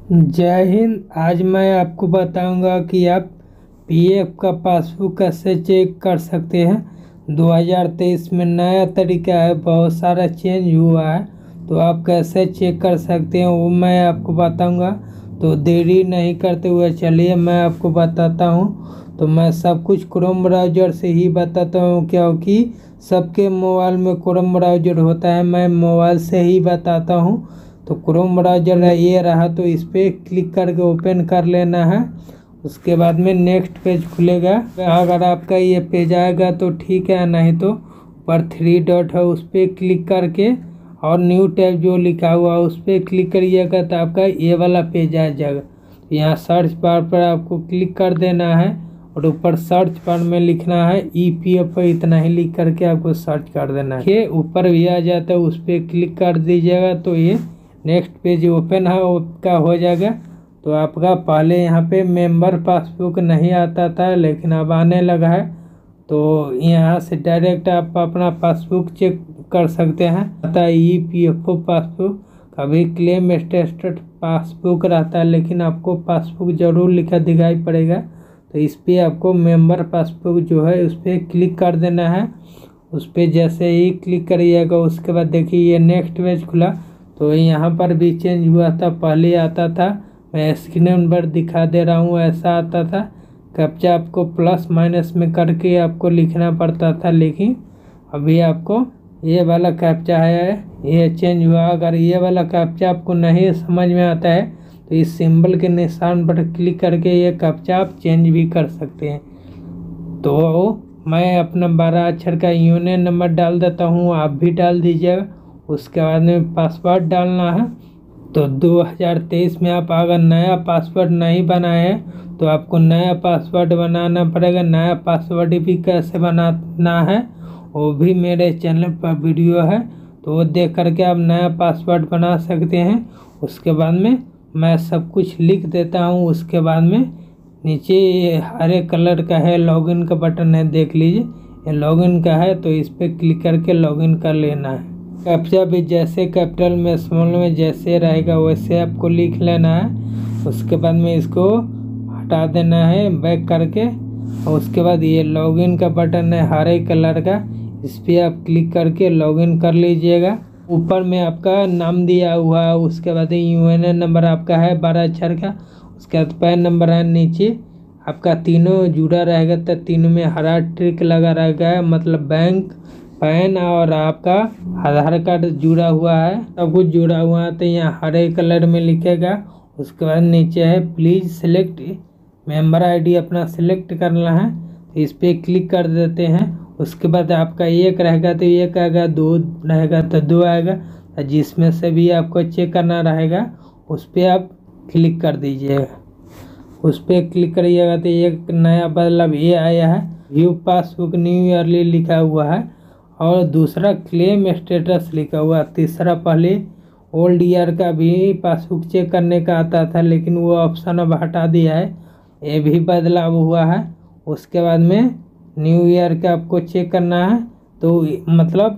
जय हिंद। आज मैं आपको बताऊंगा कि आप पीएफ का पासबुक कैसे चेक कर सकते हैं। 2023 में नया तरीका है, बहुत सारा चेंज हुआ है, तो आप कैसे चेक कर सकते हैं वो मैं आपको बताऊंगा। तो देरी नहीं करते हुए चलिए मैं आपको बताता हूं। तो मैं सब कुछ क्रोम ब्राउज़र से ही बताता हूं, क्योंकि सबके मोबाइल में क्रोम ब्राउज़र होता है, मैं मोबाइल से ही बताता हूं। तो क्रोम ब्राउज़र ये रहा, तो इस पर क्लिक करके ओपन कर लेना है। उसके बाद में नेक्स्ट पेज खुलेगा। अगर आपका ये पेज आएगा तो ठीक है, नहीं तो ऊपर 3 डॉट है उस पर क्लिक करके और न्यू टैब जो लिखा हुआ है उस पर क्लिक करिएगा तो आपका ये वाला पेज आ जाएगा। यहाँ सर्च बार पर आपको क्लिक कर देना है और ऊपर सर्च बार में लिखना है EPF, इतना ही लिख करके आपको सर्च कर देना है। ये ऊपर भी आ जाता है, उस पर क्लिक कर दीजिएगा तो ये नेक्स्ट पेज ओपन है का हो जाएगा। तो आपका पहले यहाँ पे मेंबर पासबुक नहीं आता था, लेकिन अब आने लगा है। तो यहाँ से डायरेक्ट आप अपना पासबुक चेक कर सकते हैं। आता है EPF पासबुक, कभी क्लेम स्टेटस पासबुक रहता है, लेकिन आपको पासबुक जरूर लिखा दिखाई पड़ेगा। तो इस पर आपको मेंबर पासबुक जो है उस पर क्लिक कर देना है। उस पर जैसे ही क्लिक करिएगा उसके बाद देखिए ये नेक्स्ट पेज खुला। तो यहाँ पर भी चेंज हुआ था, पहले आता था, मैं स्क्रीन पर दिखा दे रहा हूँ, ऐसा आता था। कैप्चा आपको प्लस माइनस में करके आपको लिखना पड़ता था, लेकिन अभी आपको ये वाला कैप्चा है, ये चेंज हुआ। अगर ये वाला कैप्चा आपको नहीं समझ में आता है तो इस सिंबल के निशान पर क्लिक करके ये कैप्चा आप चेंज भी कर सकते हैं। तो मैं अपना 12 अक्षर का यूनियन नंबर डाल देता हूँ, आप भी डाल दीजिएगा। उसके बाद में पासवर्ड डालना है। तो 2023 में आप अगर नया पासवर्ड नहीं बनाए हैं तो आपको नया पासवर्ड बनाना पड़ेगा। नया पासवर्ड भी कैसे बनाना है वो भी मेरे चैनल पर वीडियो है, तो वो देख करके आप नया पासवर्ड बना सकते हैं। उसके बाद में मैं सब कुछ लिख देता हूँ। उसके बाद में नीचे हरे कलर का है लॉगिन का बटन है, देख लीजिए ये लॉगिन का है, तो इस पर क्लिक करके लॉगिन कर लेना है। कैप्चा भी जैसे कैपिटल में स्मॉल में जैसे रहेगा वैसे आपको लिख लेना है। उसके बाद में इसको हटा देना है बैक करके, और उसके बाद ये लॉगिन का बटन है हरे कलर का, इस पर आप क्लिक करके लॉगिन कर लीजिएगा। ऊपर में आपका नाम दिया हुआ है, उसके बाद यूएनएन नंबर आपका है 12 अक्षर का, उसके बाद पैन नंबर है, नीचे आपका तीनों जुड़ा रहेगा, तो तीनों में हरा ट्रिक लगा रहेगा, मतलब बैंक, पैन और आपका आधार कार्ड जुड़ा हुआ है, सब कुछ जुड़ा हुआ है, तो यहाँ हरे कलर में लिखेगा। उसके बाद नीचे है प्लीज सिलेक्ट मेंबर आईडी, अपना सिलेक्ट करना है, तो इस पर क्लिक कर देते हैं। उसके बाद आपका एक रहेगा तो एक आएगा, 2 रहेगा तो 2 आएगा, जिसमें से भी आपको चेक करना रहेगा उस पर आप क्लिक कर दीजिएगा। उस पर क्लिक करिएगा तो एक नया बदलाव ये आया है, व्यू पासबुक न्यू ईयरली लिखा हुआ है, और दूसरा क्लेम स्टेटस लिखा हुआ। तीसरा पहले ओल्ड ईयर का भी पासबुक चेक करने का आता था, लेकिन वो ऑप्शन अब हटा दिया है, ये भी बदलाव हुआ है। उसके बाद में न्यू ईयर का आपको चेक करना है, तो मतलब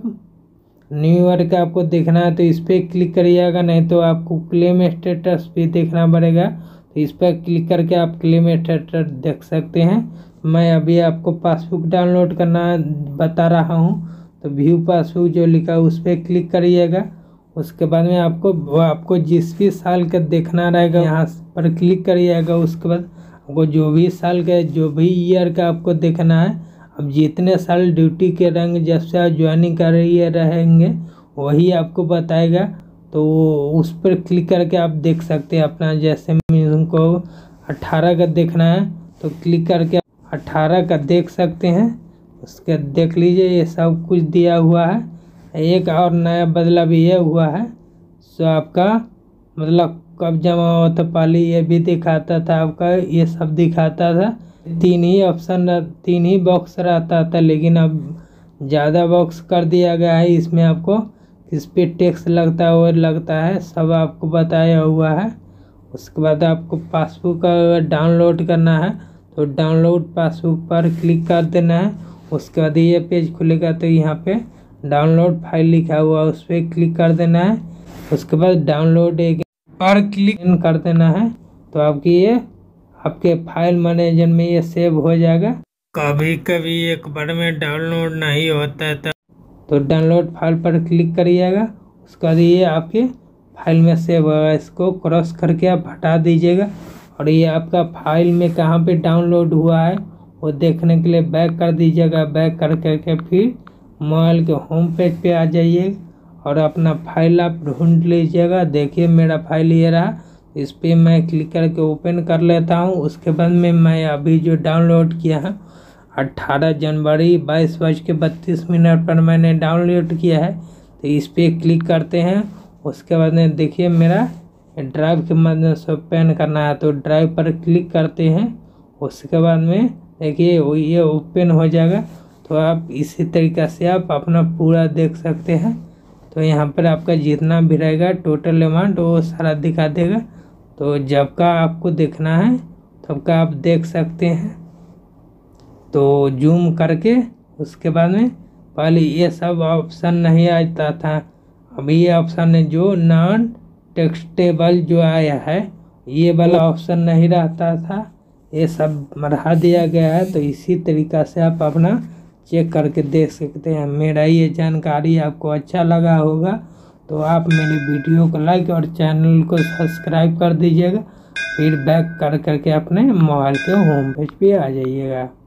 न्यू ईयर का आपको देखना है तो इस पर क्लिक करिएगा, नहीं तो आपको क्लेम स्टेटस भी देखना पड़ेगा। तो इस पर क्लिक करके आप क्लेम स्टेटस देख सकते हैं। मैं अभी आपको पासबुक डाउनलोड करना बता रहा हूँ, तो व्यू पासबुक जो लिखा है उस पर क्लिक करिएगा। उसके बाद में आपको जिस भी साल का देखना रहेगा यहाँ पर क्लिक करिएगा। उसके बाद आपको जो भी साल का जो भी ईयर का आपको देखना है, अब जितने साल ड्यूटी के रंग जब से आप ज्वाइनिंग कर रही रहेंगे वही आपको बताएगा, तो उस पर क्लिक करके आप देख सकते हैं अपना। जैसे उनको 18 का देखना है तो क्लिक करके 18 का देख सकते हैं। उसके देख लीजिए ये सब कुछ दिया हुआ है। एक और नया बदलाव ये हुआ है, सो आपका मतलब कब जमा हुआ था, पहले ये भी दिखाता था, आपका ये सब दिखाता था। 3 ही ऑप्शन 3 ही बॉक्स रहता था, लेकिन अब ज़्यादा बॉक्स कर दिया गया है। इसमें आपको किस पे टैक्स लगता है वो लगता है, सब आपको बताया हुआ है। उसके बाद आपको पासबुक डाउनलोड करना है तो डाउनलोड पासबुक पर क्लिक कर देना है। उसके बाद ये पेज खुलेगा, तो यहाँ पे डाउनलोड फाइल लिखा हुआ उस पर क्लिक कर देना है। उसके बाद डाउनलोड एक पर क्लिक कर देना है तो आपकी ये आपके फाइल मैनेजर में ये सेव हो जाएगा। कभी कभी एक बार में डाउनलोड नहीं होता है तो डाउनलोड फाइल पर क्लिक करिएगा, उसके बाद ये आपके फाइल में सेव होगा। इसको क्रॉस करके आप हटा दीजिएगा और ये आपका फाइल में कहाँ पे डाउनलोड हुआ है वो देखने के लिए बैक कर दीजिएगा। बैक कर करके फिर मोबाइल के होम पेज पे आ जाइए और अपना फाइल आप ढूंढ लीजिएगा। देखिए मेरा फाइल ये रहा, इस पर मैं क्लिक करके ओपन कर लेता हूँ। उसके बाद में मैं अभी जो डाउनलोड किया है 18 जनवरी 22:32 पर मैंने डाउनलोड किया है, तो इस पर क्लिक करते हैं। उसके बाद में देखिए मेरा ड्राइव के माध्यम से ओपन करना है तो ड्राइव पर क्लिक करते हैं। उसके बाद में देखिए ये ओपन हो जाएगा। तो आप इसी तरीक़े से आप अपना पूरा देख सकते हैं। तो यहाँ पर आपका जितना भी रहेगा टोटल अमाउंट वो सारा दिखा देगा। तो जब का आपको देखना है तब का आप देख सकते हैं। तो जूम करके उसके बाद में पहले ये सब ऑप्शन नहीं आता था, अभी ये ऑप्शन है जो नॉन टेक्स्टेबल जो आया है, ये वाला ऑप्शन नहीं रहता था, ये सब बढ़ा दिया गया है। तो इसी तरीक़ा से आप अपना चेक करके देख सकते हैं। मेरा ये जानकारी आपको अच्छा लगा होगा तो आप मेरे वीडियो को लाइक और चैनल को सब्सक्राइब कर दीजिएगा। फिर बैक कर करके अपने मोबाइल के होम पेज पे आ जाइएगा।